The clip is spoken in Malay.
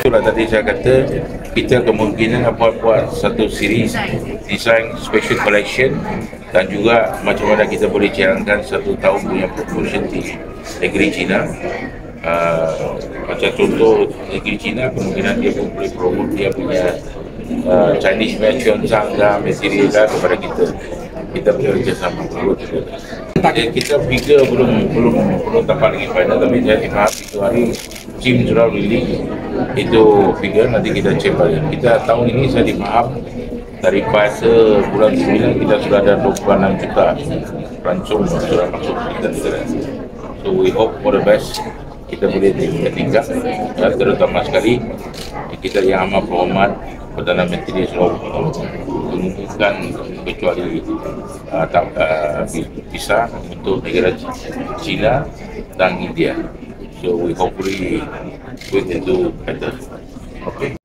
Itulah tadi saya kata kita kemungkinan buat satu series design special collection dan juga macam mana kita boleh jalankan satu tahun punya promotion di negeri China. Macam contoh negeri China kemungkinan dia pun boleh promote dia punya Chinese merchant dan material kepada kita. Kita boleh kerjasama dulu. Kita figure belum dapat lagi final, tapi saya faham itu hari Jim sudah release itu figure, nanti kita cek balik. Kita tahun ini saya difaham daripada bulan 9 kita sudah ada 26 juta pelancong sudah masuk kita. So we hope for the best, kita boleh tingkat dan terutama sekali kita yang amat berhormat Perdana Menteri selalu mengumumkan kecuali visa untuk negara China dan India. So we hopefully we can do better. Okay.